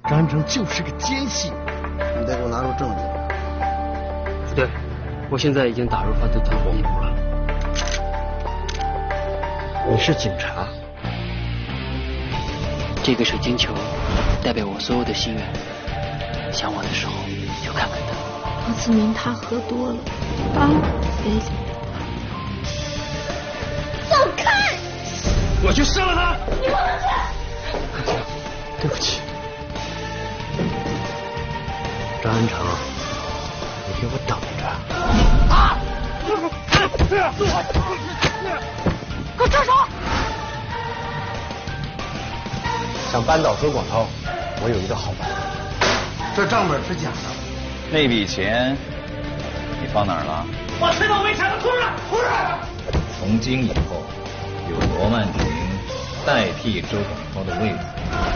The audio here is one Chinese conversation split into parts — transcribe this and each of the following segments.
张恩成就是个奸细。 你得给我拿出证据。 不对，我现在已经打入犯罪团伙内部了。你是警察？这个水晶球代表我所有的心愿，想我的时候就看看它。 王子明他喝多了，把杯里。 走开！ 我去杀了他！ 你不能去！ 对不起，张恩成，你给我等着！啊！ 快住手！ 想扳倒何广涛，我有一个好办法。 这账本是假的。 那笔钱你放哪儿了？ 把推倒围墙的拖出来！拖出来！ 从今以后，由罗曼婷代替周广涛的位子。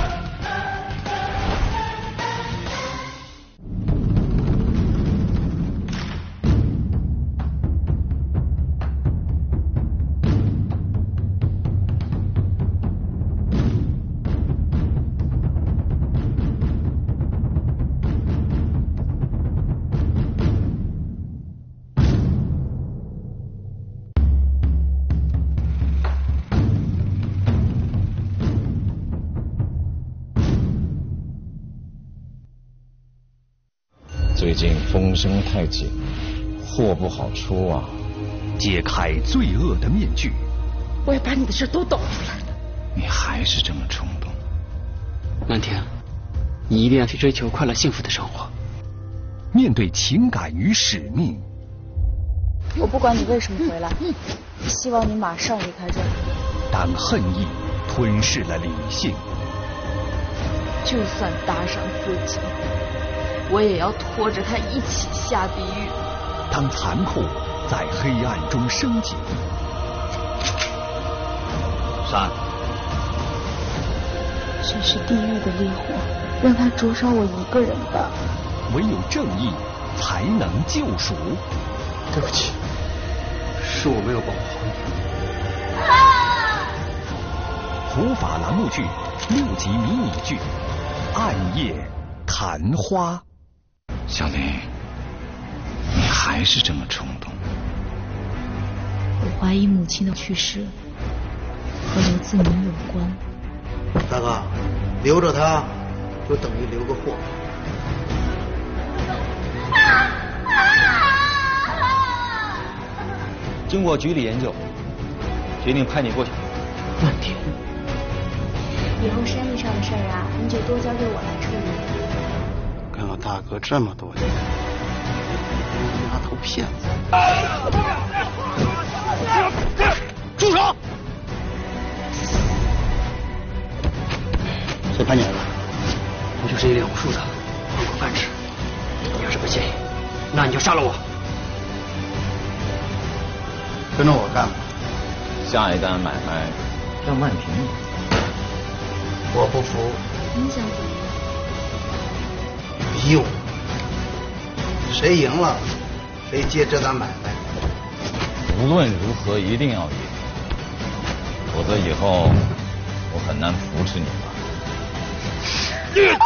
最近风声太紧，货不好出啊！ 揭开罪恶的面具， 我要把你的事都抖出来。 你还是这么冲动。 曼婷，你一定要去追求快乐幸福的生活。 面对情感与使命， 我不管你为什么回来，希望你马上离开这里。 当恨意吞噬了理性， 就算搭上自己，我也要拖着他一起下地狱。 当残酷在黑暗中升级， 杀！ 这是地狱的烈火，让它灼烧我一个人吧。 唯有正义才能救赎。 对不起，是我没有保护好你。 普法栏目剧6集迷你剧《暗夜昙花》。 小林，你还是这么冲动。 我怀疑母亲的去世和刘自明有关。 大哥，留着他就等于留个货。 经过局里研究，决定派你过去。 曼婷， 以后生意上的事儿啊，你就多交给我来处理。 跟我大哥这么多年，丫头骗子！ 住手！ 谁派你来的？ 我就是一脸无数的，混口饭吃。你要是不信，那你就杀了我。 跟着我干吧。 下一单买卖让曼婷。 我不服。 你想怎么样？ 逼我。谁赢了，谁接这单买卖。 无论如何一定要赢，否则以后我很难扶持你了。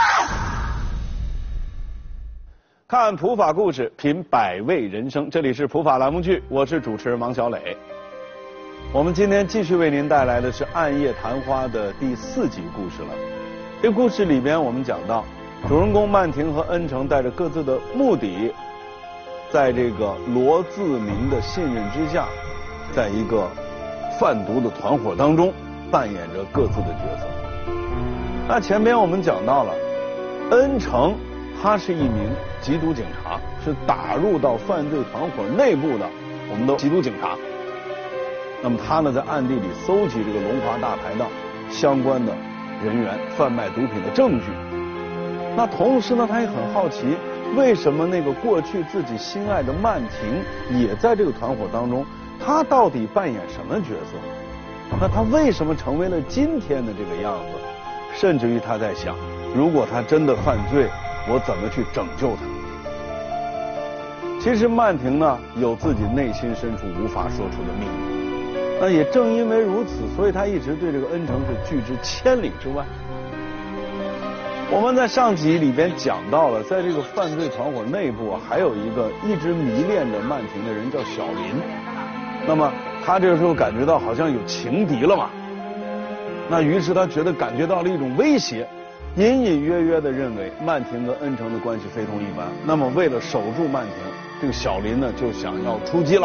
看普法故事，品百味人生。这里是普法栏目剧，我是主持人王小磊。我们今天继续为您带来的是《暗夜昙花》的第4集故事了。这故事里边，我们讲到，主人公曼婷和恩成带着各自的目的，在这个罗自明的信任之下，在一个贩毒的团伙当中扮演着各自的角色。那前边我们讲到了，恩成他是一名缉毒警察，是打入到犯罪团伙内部的我们的缉毒警察。那么他呢，在暗地里搜集这个龙华大排档相关的人员贩卖毒品的证据。那同时呢，他也很好奇，为什么那个过去自己心爱的曼婷也在这个团伙当中，他到底扮演什么角色？那他为什么成为了今天的这个样子？甚至于他在想，如果他真的犯罪，我怎么去拯救他？其实曼婷呢，有自己内心深处无法说出的秘密。那也正因为如此，所以他一直对这个恩成是拒之千里之外。 我们在上集里边讲到了，在这个犯罪团伙内部啊，还有一个一直迷恋着曼婷的人叫小林。那么他这个时候感觉到好像有情敌了嘛，那于是他感觉到了一种威胁，隐隐约约的认为曼婷和恩成的关系非同一般。那么为了守住曼婷，这个小林呢就想要出击了。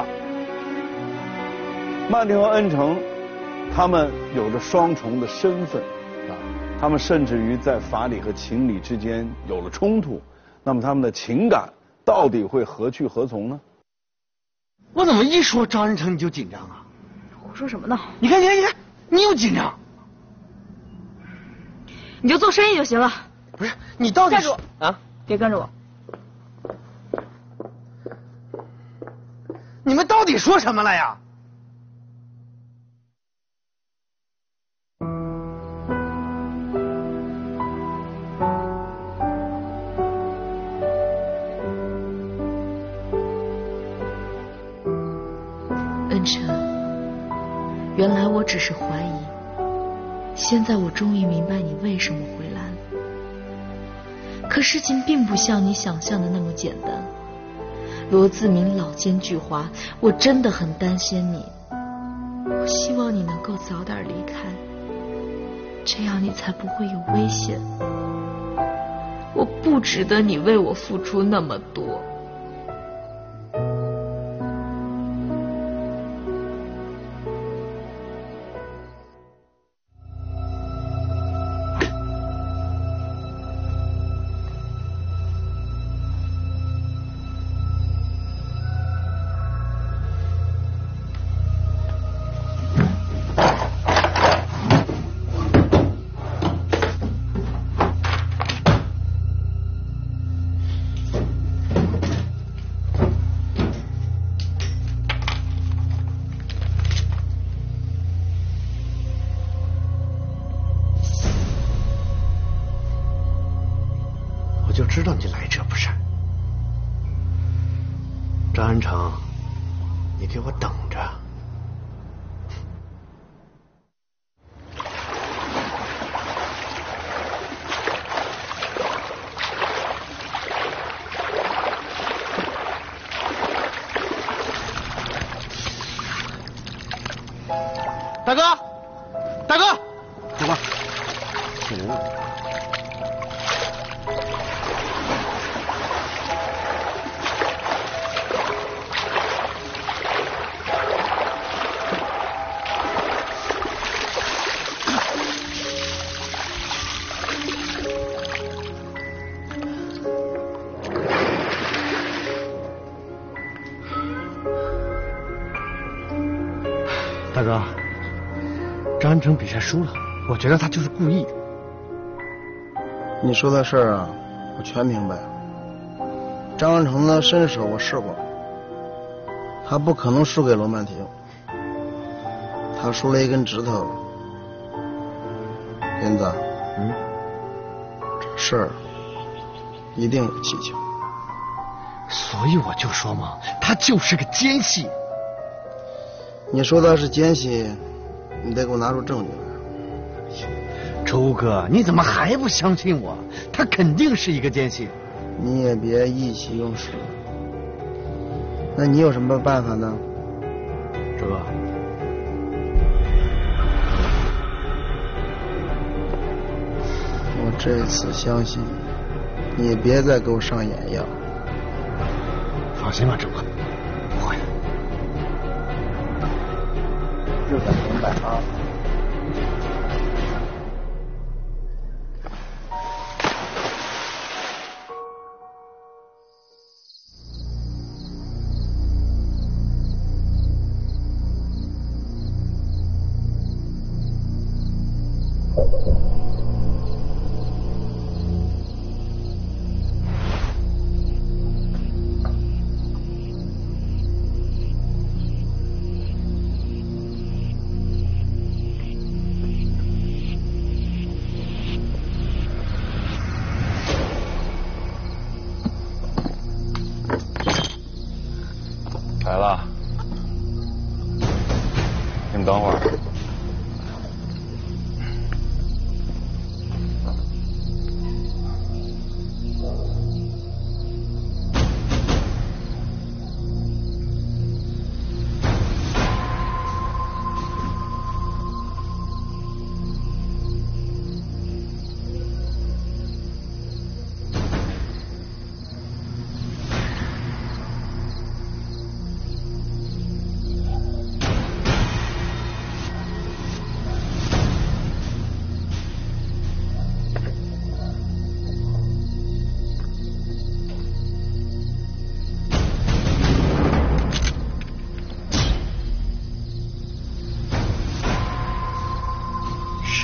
曼婷和恩成他们有着双重的身份啊，他们甚至于在法理和情理之间有了冲突。那么他们的情感到底会何去何从呢？ 我怎么一说张恩成你就紧张啊？ 胡说什么呢？ 你看，你又紧张。 你就做生意就行了。 不是，你到底站住啊！ 别跟着我。 你们到底说什么了呀？ 恩成，原来我只是怀疑，现在我终于明白你为什么回来了。可事情并不像你想象的那么简单。罗自明老奸巨猾，我真的很担心你。我希望你能够早点离开，这样你才不会有危险。我不值得你为我付出那么多。 就知道你来者不善。张恩成，你给我等着。大哥，大哥， 走吧。 大哥，张恩成比赛输了，我觉得他就是故意的。 你说的事儿啊，我全明白。张恩成的身手我试过，他不可能输给罗曼婷，他输了一根指头了。林子，这事儿一定有蹊跷。 所以我就说嘛，他就是个奸细。 你说他是奸细，你得给我拿出证据来。 周哥，你怎么还不相信我？他肯定是一个奸细。 你也别意气用事。那你有什么办法呢？ 周哥， 我这次相信你，别再给我上眼药。 放心吧，周哥，不会。 就在明白啊。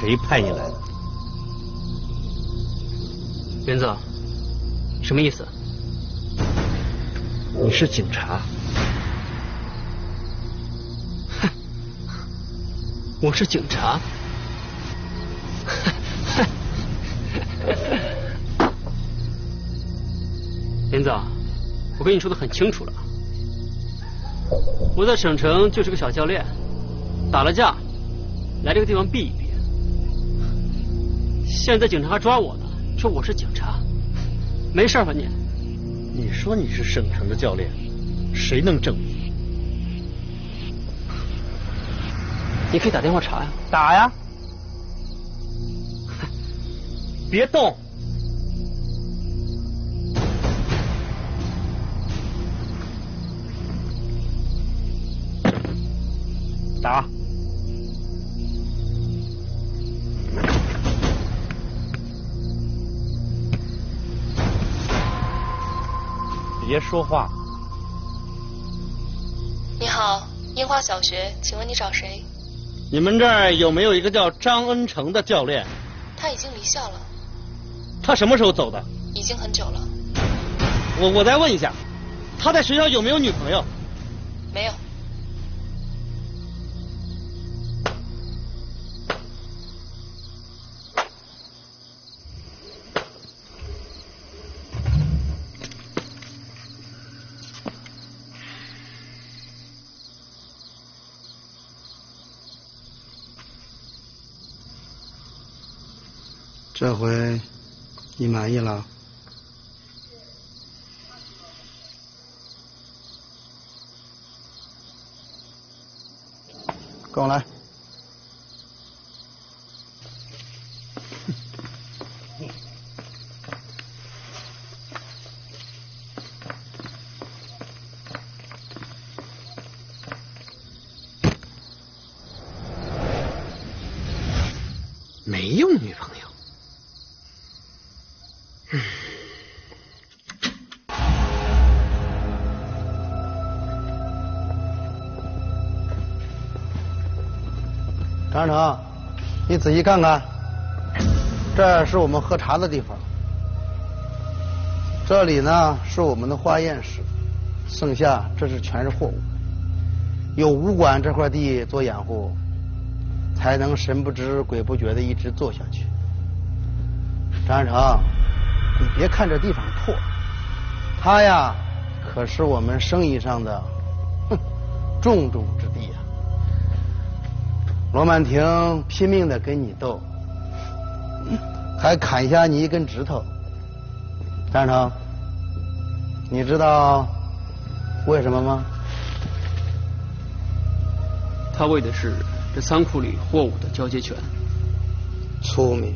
谁派你来的？ 元子，什么意思？ 你是警察？ 哼，我是警察。元子，我跟你说的很清楚了，我在省城就是个小教练，打了架，来这个地方避一避。现在警察抓我呢，说我是警察，没事吧你？ 你说你是省城的教练，谁能证明？ 你可以打电话查呀。 打呀！别动！打！别说话！ 你好，樱花小学，请问你找谁？ 你们这儿有没有一个叫张恩成的教练？ 他已经离校了。 他什么时候走的？ 已经很久了。 我再问一下，他在学校有没有女朋友？ 没有。 这回你满意了？跟我来。 没有女朋友。 张成，你仔细看看，这是我们喝茶的地方，这里呢是我们的化验室，剩下这是全是货物。有武馆这块地做掩护，才能神不知鬼不觉的一直做下去。张成，你别看这地方破，它呀可是我们生意上的重中之地呀。罗曼婷拼命的跟你斗，还砍下你一根指头。张成，你知道为什么吗？ 他为的是这仓库里货物的交接权。 聪明，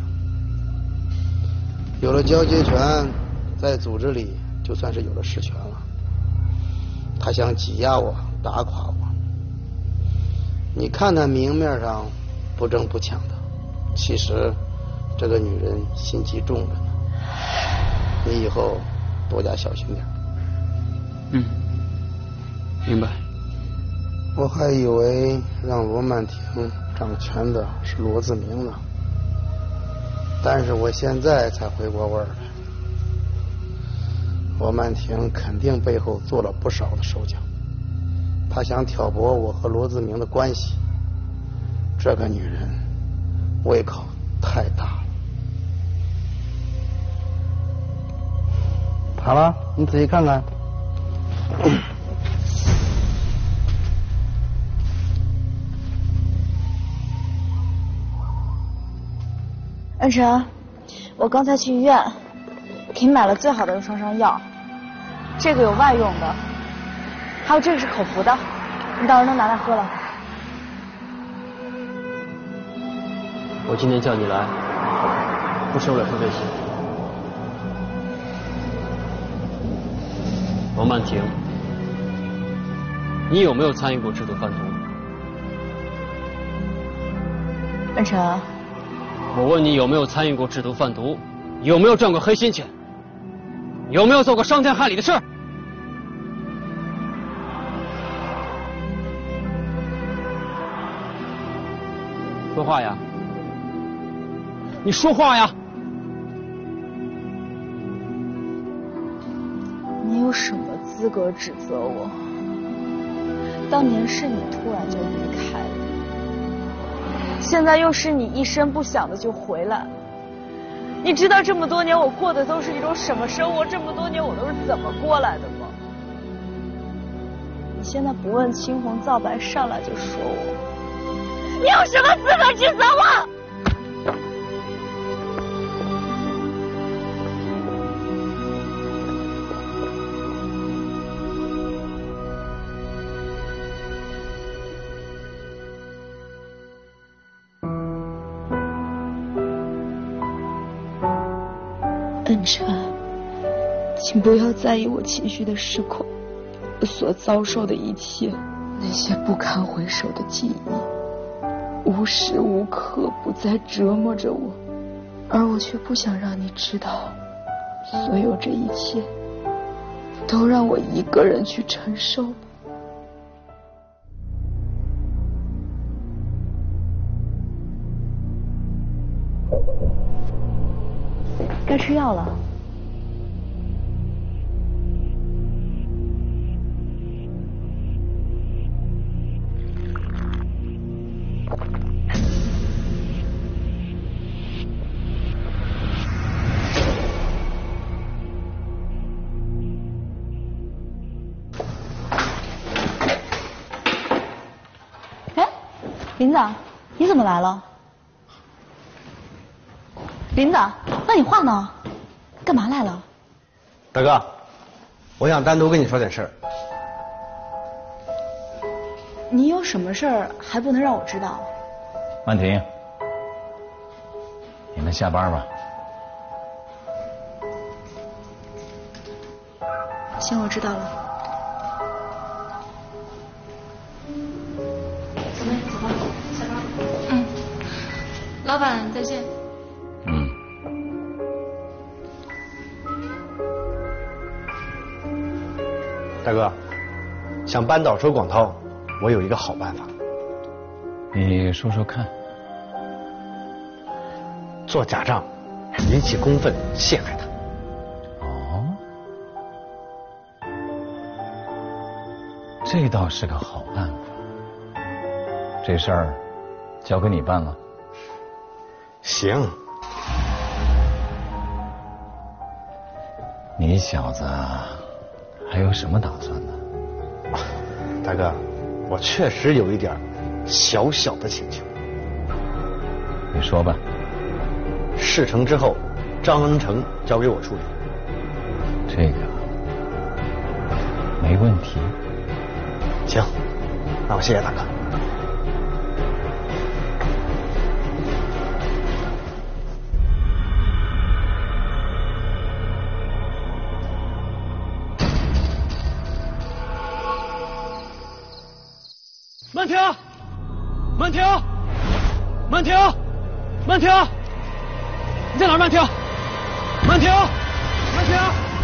有了交接权，在组织里就算是有了实权了。他想挤压我，打垮我。你看她明面上不争不抢的，其实这个女人心机重着呢。你以后多加小心点。 明白。 我还以为让罗曼婷掌权的是罗自明呢，但是我现在才回过味儿来。罗曼婷肯定背后做了不少的手脚，她想挑拨我和罗自明的关系。这个女人胃口太大了。好了，你仔细看看。 恩晨，我刚才去医院给你买了最好的创伤药，这个有外用的，还有这个是口服的，你到时候能拿来喝了。 我今天叫你来，不收任何费钱。罗曼婷，你有没有参与过制毒贩毒？ 恩晨， 我问你有没有参与过制毒贩毒，有没有赚过黑心钱，有没有做过伤天害理的事？说话呀！ 你说话呀！ 你有什么资格指责我？当年是你突然就离开了，现在又是你一声不响的就回来了。你知道这么多年我过的都是一种什么生活？这么多年我都是怎么过来的吗？你现在不问青红皂白，上来就说我，你有什么资格指责我？ 恩辰，请不要在意我情绪的失控，我所遭受的一切，那些不堪回首的记忆，无时无刻不在折磨着我，而我却不想让你知道，所有这一切，都让我一个人去承受吧。 该吃药了。哎，林子，你怎么来了？林子，那你话呢？干嘛来了？ 大哥，我想单独跟你说点事儿。 你有什么事儿还不能让我知道？ 曼婷，你们下班吧。 行，我知道了。 怎么样？走吧，下班。嗯，老板再见。 大哥，想扳倒周广涛，我有一个好办法。 你说说看。 做假账，引起公愤，陷害他。 哦，这倒是个好办法。这事儿交给你办了。 行。 你小子还有什么打算呢？ 大哥，我确实有一点小小的请求。 你说吧。 事成之后，张恩成交给我处理。 这个没问题。 行，那我谢谢大哥。 慢停！慢停！慢停！慢停！你在哪儿？慢停！慢停！慢停！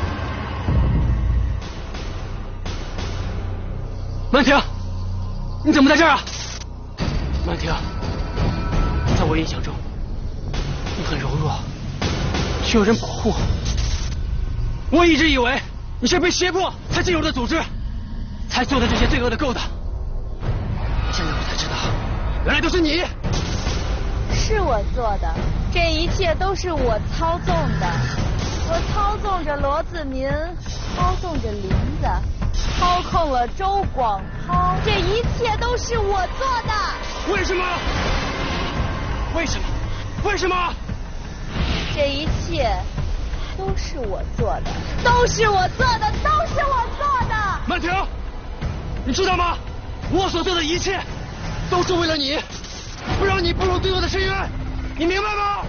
慢停！你怎么在这儿啊？慢停！在我印象中，你很柔弱，需要人保护。我一直以为你是被胁迫才进入的组织，才做的这些罪恶的勾当。现在我才知道，原来都是你。 是我做的，这一切都是我操纵的。我操纵着罗子民，操纵着林子，操控了周广涛，这一切都是我做的。 为什么？为什么？为什么？ 这一切都是我做的，都是我做的，都是我做的。 曼婷，你知道吗？我所做的一切，都是为了你，不让你步入罪恶的深渊，你明白吗？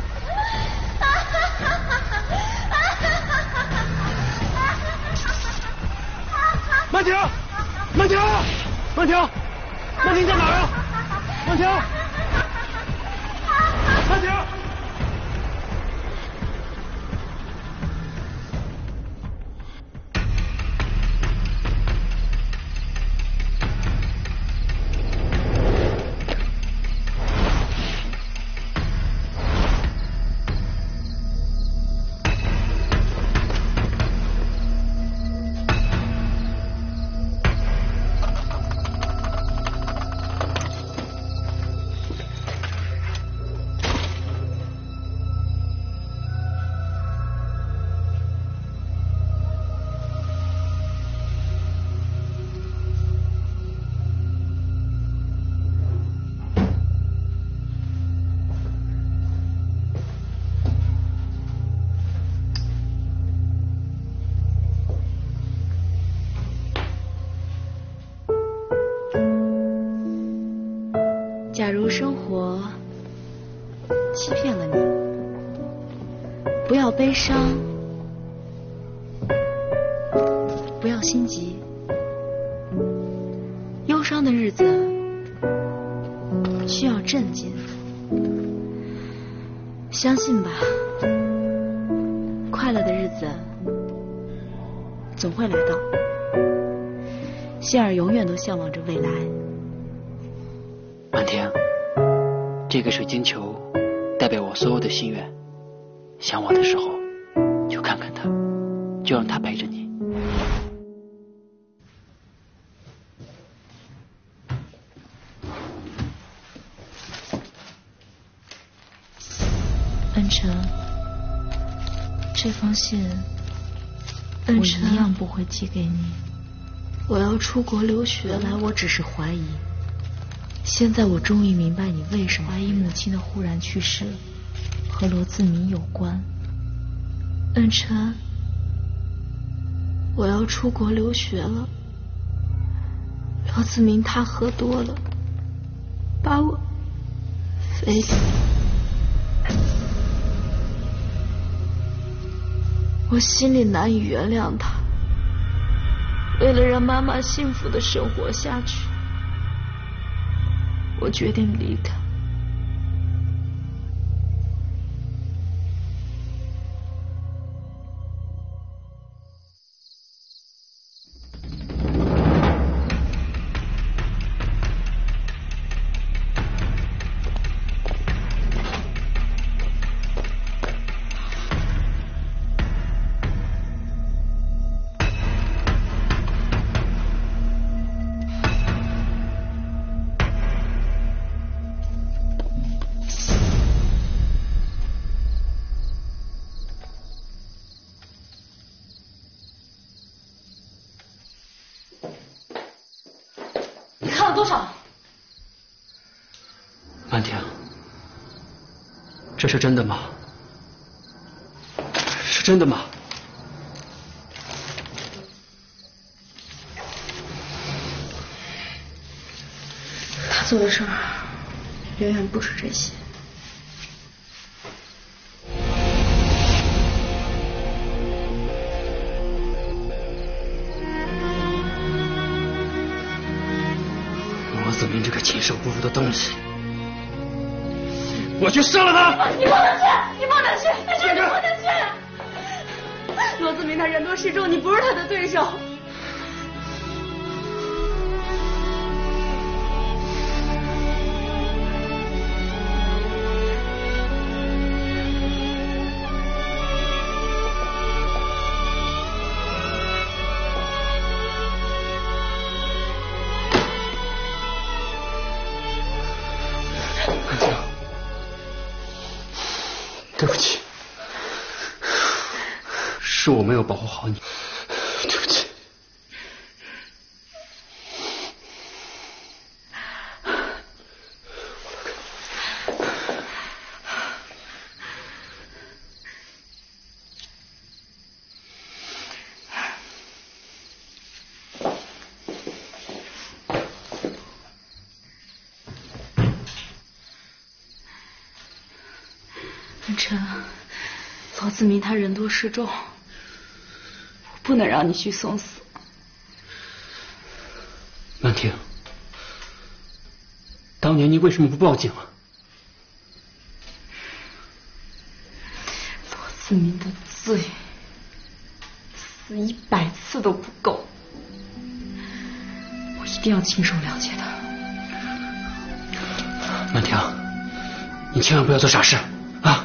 曼婷，曼婷，曼婷，曼婷在哪儿啊？曼婷，曼婷。 假如生活欺骗了你，不要悲伤，不要心急。忧伤的日子需要镇静，相信吧，快乐的日子总会来到。希尔永远都向往着未来。 满天，这个水晶球代表我所有的心愿。想我的时候，就看看它，就让它陪着你。 恩辰，这封信我一样不会寄给你。我要出国留学，原来我只是怀疑，现在我终于明白你为什么怀疑母亲的忽然去世和罗自明有关。恩辰，我要出国留学了，罗自明他喝多了，把我非礼。我心里难以原谅他，为了让妈妈幸福的生活下去，我决定离开。 你看了多少？ 满天，这是真的吗？是真的吗？ 他做的事儿远远不止这些。 罗子明这个禽兽不如的东西，我去杀了他！ 你不能去，你不能去，你不能去！罗子明他人多势众，你不是他的对手。 对不起，是我没有保护好你，对不起。 恩辰，罗子明他人多势众，我不能让你去送死。 满婷，当年你为什么不报警啊？ 罗子明的罪，死100次都不够，我一定要亲手了解他。 满婷，你千万不要做傻事啊！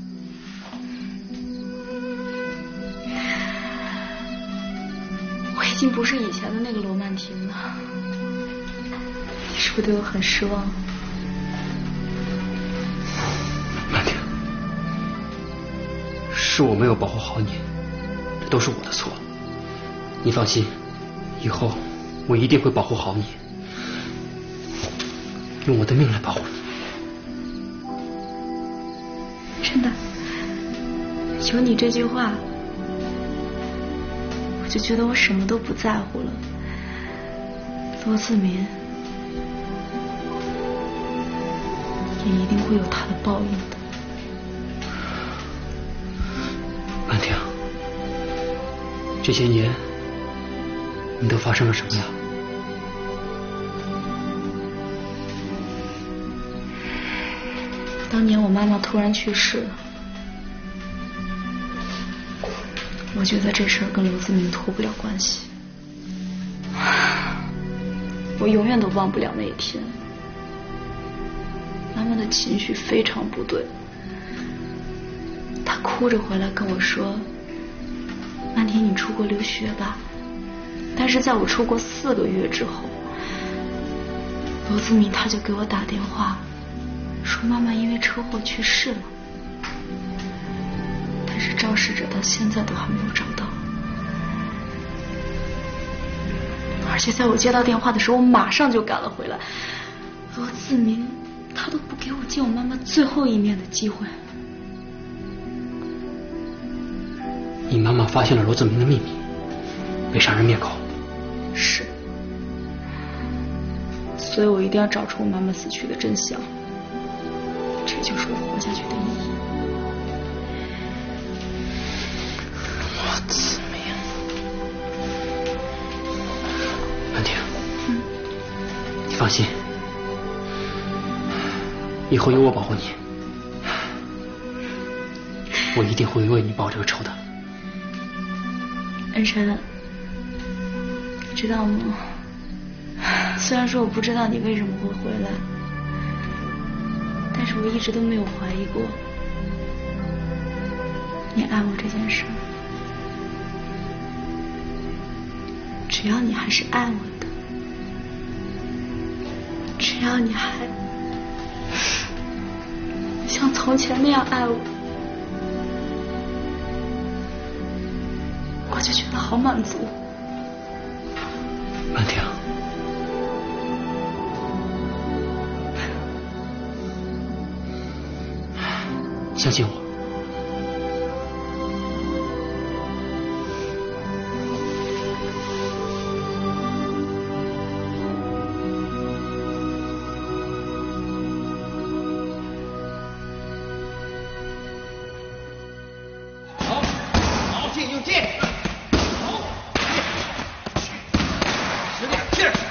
我已经不是以前的那个罗曼婷了，你是不是对我很失望？ 满婷，是我没有保护好你，这都是我的错。你放心，以后我一定会保护好你，用我的命来保护你。 真的，有你这句话，我就觉得我什么都不在乎了。罗子明， 也一定会有他的报应的。 安婷，这些年你都发生了什么呀？ 当年我妈妈突然去世了，我觉得这事儿跟刘自明脱不了关系。我永远都忘不了那一天，妈妈的情绪非常不对，她哭着回来跟我说：“曼婷，你出国留学吧。”但是在我出国4个月之后，罗自明他就给我打电话，说妈妈因为车祸去世了，但是肇事者到现在都还没有找到。而且在我接到电话的时候，我马上就赶了回来。罗自明他都不给我见我妈妈最后一面的机会。 你妈妈发现了罗自明的秘密，被杀人灭口。 是，所以我一定要找出我妈妈死去的真相，这就是我活下去的意义。 罗自明，安婷，你放心，以后有我保护你，我一定会为你报这个仇的。 恩晨，你知道吗？虽然说我不知道你为什么会回来，但是我一直都没有怀疑过你爱我这件事。只要你还是爱我的，只要你还像从前那样爱我，我就觉得好满足。 安婷，相信我。 好，进就进。好，使点劲儿。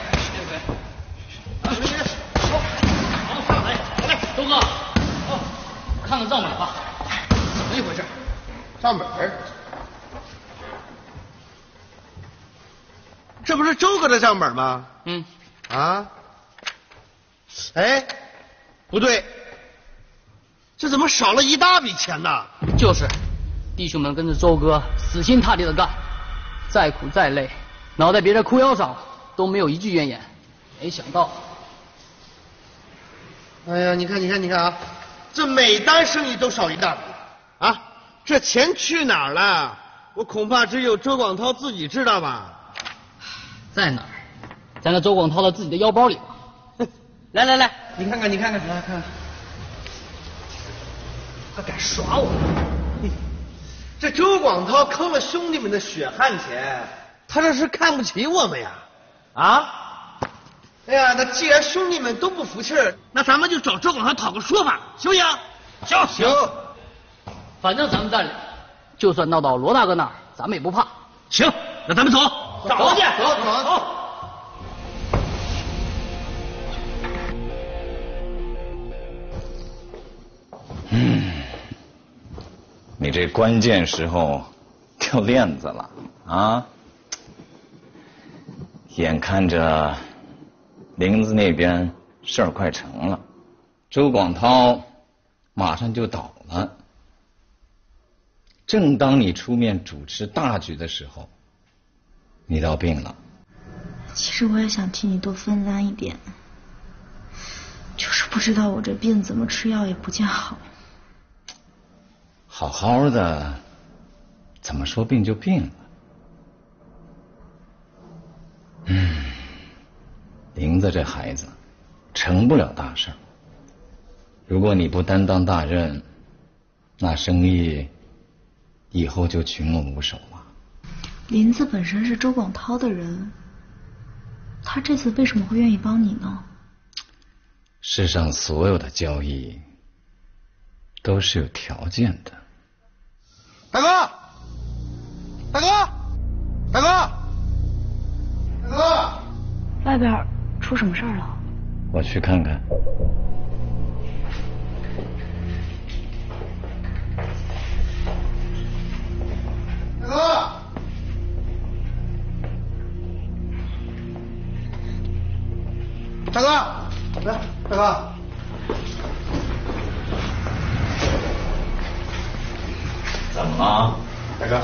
好，上来，好嘞，周哥，看看账本吧，怎么一回事？ 账本？这不是周哥的账本吗？ 嗯。 啊？哎，不对，这怎么少了一大笔钱呢？ 就是，弟兄们跟着周哥死心塌地的干，再苦再累，脑袋别在裤腰上，都没有一句怨言。没想到， 哎呀，你看啊，这每单生意都少一大笔啊！这钱去哪儿了？我恐怕只有周广涛自己知道吧。 在哪儿？在那周广涛的自己的腰包里吧。 来，你看看，来看，他敢耍我！这周广涛坑了兄弟们的血汗钱，他这是看不起我们呀？啊？哎呀，那既然兄弟们都不服气儿，那咱们就找周广涛讨个说法，行不行？行。 反正咱们在里，就算闹到罗大哥那儿，咱们也不怕。 行，那咱们走，找去。走。 你这关键时候掉链子了啊！眼看着林子那边事儿快成了，周广涛马上就倒了。正当你出面主持大局的时候，你倒病了。 其实我也想替你多分担一点，就是不知道我这病怎么吃药也不见好。 好好的，怎么说病就病了？林子这孩子成不了大事。如果你不担当大任，那生意以后就群龙无首了。 林子本身是周广涛的人，他这次为什么会愿意帮你呢？ 世上所有的交易都是有条件的。 大哥，大哥，大哥，大哥， 外边出什么事儿了？ 我去看看。 大哥，大哥，来，大哥。 怎么了， 大哥？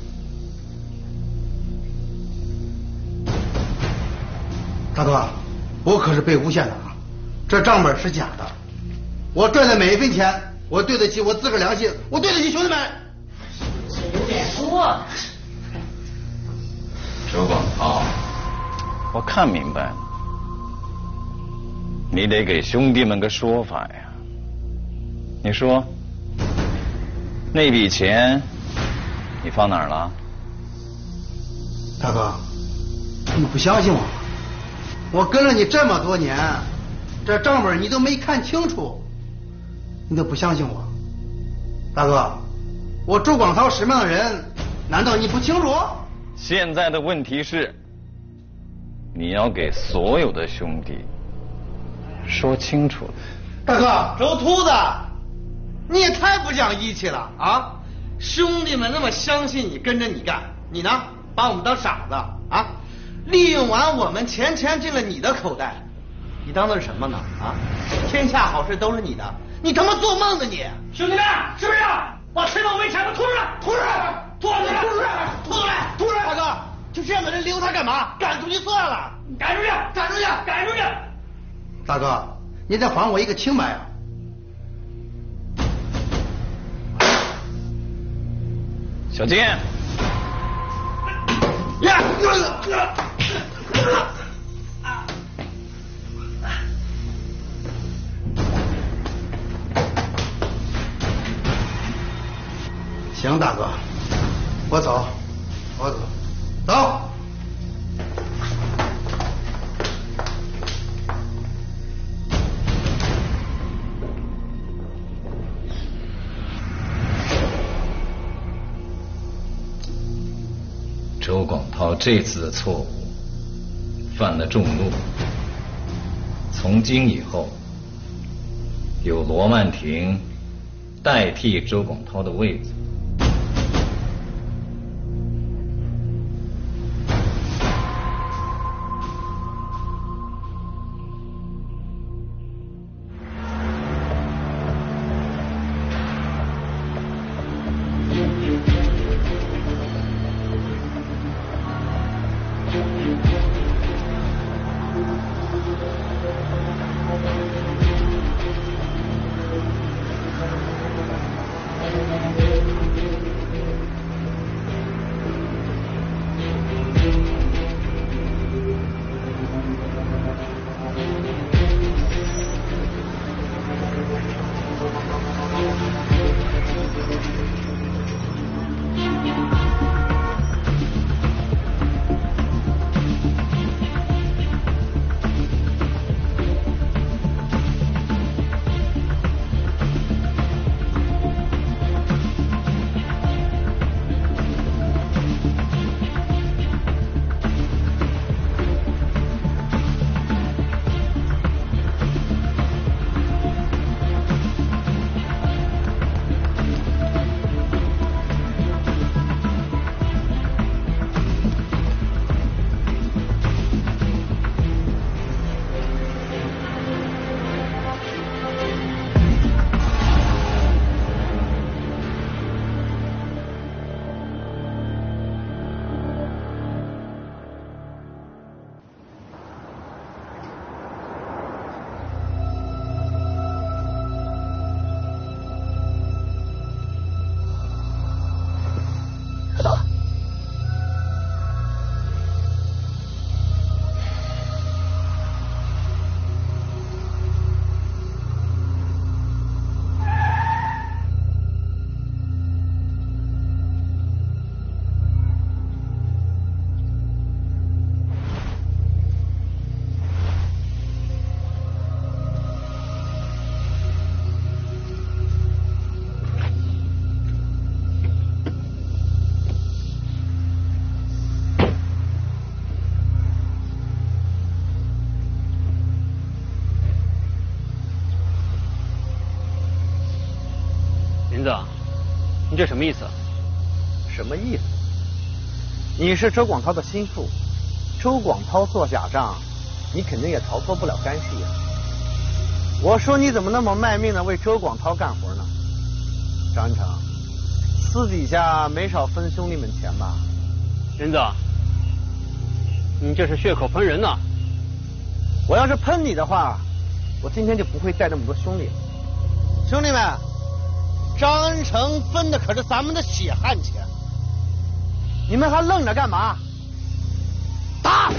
大哥，我可是被诬陷的啊！这账本是假的，我赚的每一分钱，我对得起我自个儿良心，我对得起兄弟们。 有点多。 周广涛，我看明白了，你得给兄弟们个说法呀。你说，那笔钱你放哪儿了？ 大哥，你不相信我吗？我跟了你这么多年，这账本你都没看清楚，你都不相信我。大哥，我周广涛什么样的人，难道你不清楚？ 现在的问题是，你要给所有的兄弟说清楚了。 大哥，周秃子，你也太不讲义气了啊！兄弟们那么相信你，跟着你干，你呢把我们当傻子啊！利用完我们钱进了你的口袋，你当的是什么呢？啊，天下好事都是你的，你他妈做梦呢你！ 兄弟们，是不是把推倒围墙的拖出来？拖出来！拖出来！拖出来！拖出来！拖出来！ 大哥，就这样的人留他干嘛？赶出去算了！ 赶出去！赶出去！赶出去！ 大哥，你得还我一个清白啊！ 小金， 呀！行，大哥，我走，我走，走。 周广涛这次的错误犯了众怒，从今以后由罗曼婷代替周广涛的位子。 这什么意思？ 什么意思？你是周广涛的心腹，周广涛做假账，你肯定也逃脱不了干系啊。我说你怎么那么卖命的为周广涛干活呢？张恩成，私底下没少分兄弟们钱吧？ 林子，你这是血口喷人呐！ 我要是喷你的话，我今天就不会带那么多兄弟了。兄弟们，张恩成分的可是咱们的血汗钱，你们还愣着干嘛？打！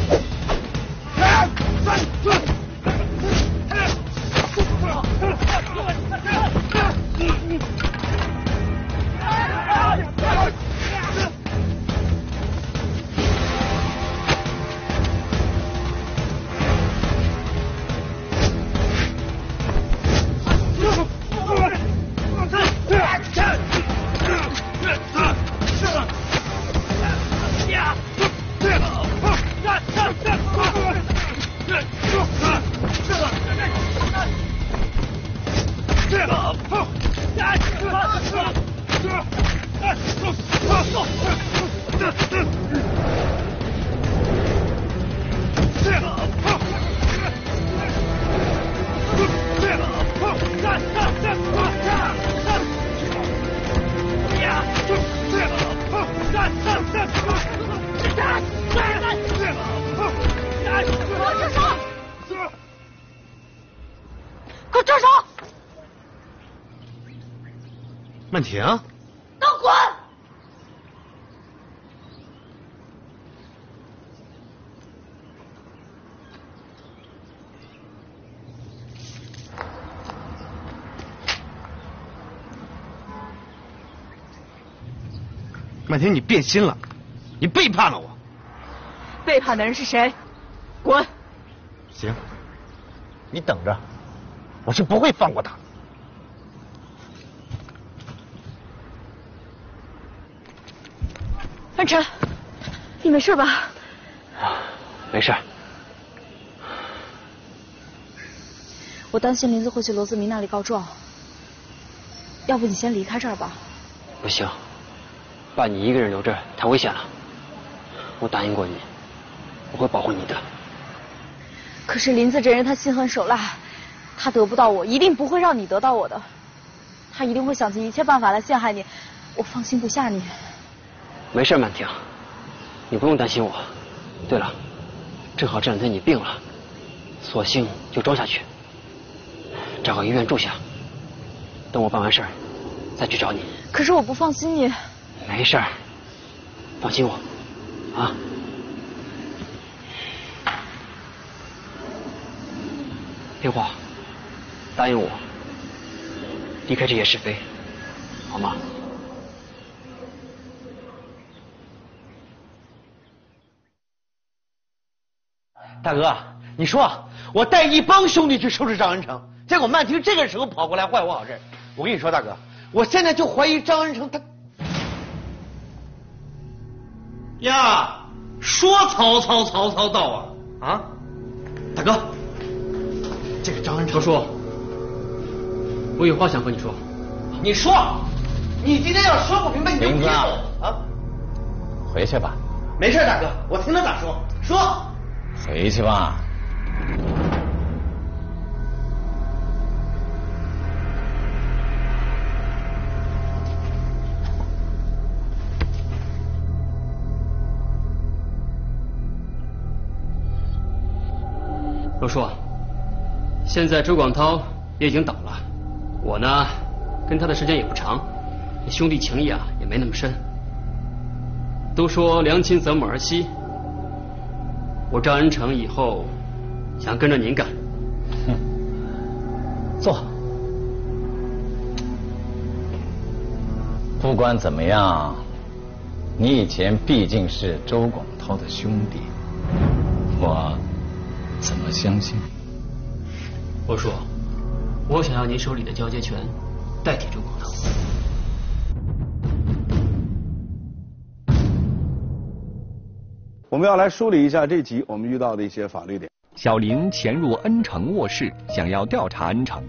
给我住手！ 曼婷， 给我滚！ 曼婷，你变心了，你背叛了我。 背叛的人是谁？滚！ 行，你等着，我是不会放过他。 安晨，你没事吧？ 没事。 我担心林子会去罗子明那里告状，要不你先离开这儿吧？ 不行，把你一个人留这儿太危险了。我答应过你，我会保护你的。 可是林子这人他心狠手辣，他得不到我，一定不会让你得到我的。他一定会想尽一切办法来陷害你，我放心不下你。 没事，曼婷，你不用担心我。对了，正好这两天你病了，索性就装下去，找个医院住下。等我办完事儿，再去找你。 可是我不放心你。 没事儿，放心我，啊。电话，答应我，离开这些是非，好吗？ 大哥，你说我带一帮兄弟去收拾张恩成，结果曼婷这个时候跑过来坏我好事。我跟你说，大哥，我现在就怀疑张恩成他呀，说曹操到啊啊！大哥，这个张恩成， 何叔，我有话想和你说。 你说，你今天要说不明白，你就别走啊！ 回去吧。 没事，大哥，我听他咋说，说。 回去吧。 罗叔，现在周广涛也已经倒了，我呢跟他的时间也不长，兄弟情谊啊也没那么深。都说良亲择母而栖，我张恩成以后想跟着您干。 哼，坐。不管怎么样，你以前毕竟是周广涛的兄弟，我怎么相信？ 我说，我想要您手里的交接权代替周广涛。 我们要来梳理一下这集我们遇到的一些法律点。 小林潜入恩成卧室，想要调查恩成。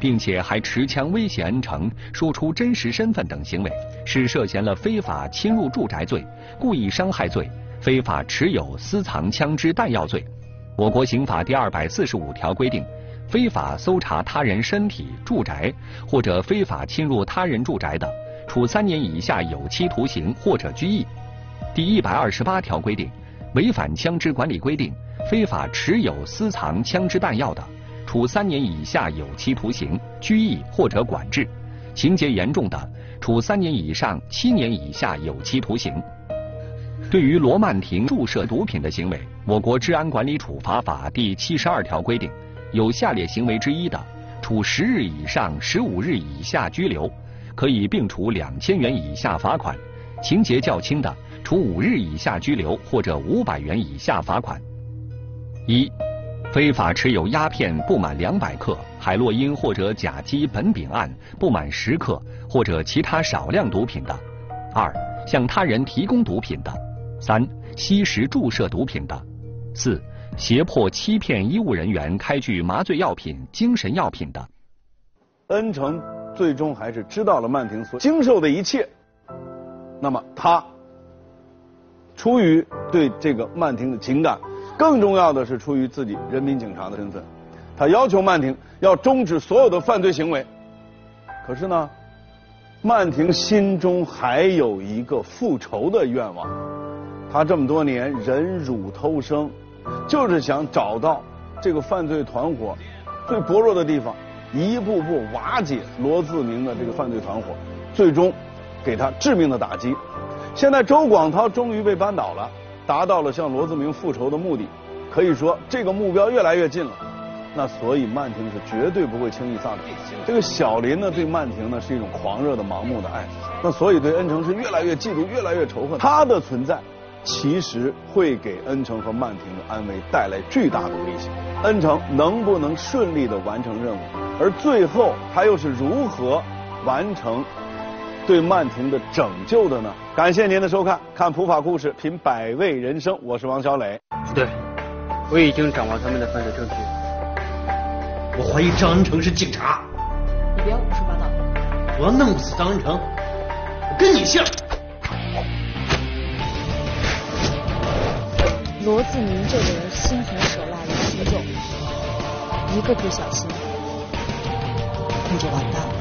并且还持枪威胁恩成说出真实身份等行为，是涉嫌了非法侵入住宅罪、故意伤害罪、非法持有私藏枪支弹药罪。我国刑法第245条规定，非法搜查他人身体、住宅或者非法侵入他人住宅的，处3年以下有期徒刑或者拘役。第128条规定，违反枪支管理规定，非法持有私藏枪支弹药的，处3年以下有期徒刑、拘役或者管制；情节严重的，处3年以上7年以下有期徒刑。对于罗曼婷注射毒品的行为，我国治安管理处罚法第72条规定，有下列行为之一的，处10日以上15日以下拘留，可以并处2000元以下罚款；情节较轻的，处5日以下拘留或者500元以下罚款。1、非法持有鸦片不满200克、海洛因或者甲基苯丙胺不满10克或者其他少量毒品的； 2、向他人提供毒品的； 3、吸食注射毒品的； 4、胁迫欺骗医务人员开具麻醉药品、精神药品的。 恩成最终还是知道了曼婷所经受的一切，那么他出于对这个曼婷的情感，更重要的是出于自己人民警察的身份，他要求曼婷要终止所有的犯罪行为。可是呢，曼婷心中还有一个复仇的愿望，他这么多年忍辱偷生，就是想找到这个犯罪团伙最薄弱的地方，一步步瓦解罗自明的这个犯罪团伙，最终给他致命的打击。现在周广涛终于被扳倒了，达到了向罗自明复仇的目的，可以说这个目标越来越近了。那所以曼婷是绝对不会轻易撒手。这个小林呢，对曼婷呢是一种狂热的盲目的爱，那所以对恩成是越来越嫉妒，越来越仇恨。他的存在其实会给恩成和曼婷的安危带来巨大的威胁。恩成能不能顺利的完成任务，而最后他又是如何完成对曼婷的拯救的呢？感谢您的收看，看普法故事，品百味人生，我是王小磊。 对，我已经掌握他们的犯罪证据。我怀疑张恩成是警察。 你不要胡说八道。 我要弄死张恩成，我跟你姓。 罗自明这个人心狠手辣又粗重，一个不小心你就完蛋了。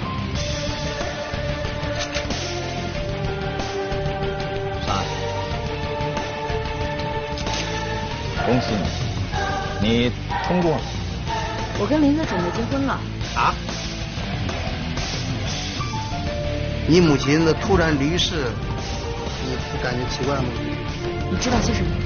恭喜你，你通过了。 我跟林子准备结婚了。 啊？ 你母亲的突然离世，你不感觉奇怪吗？ 你知道些什么？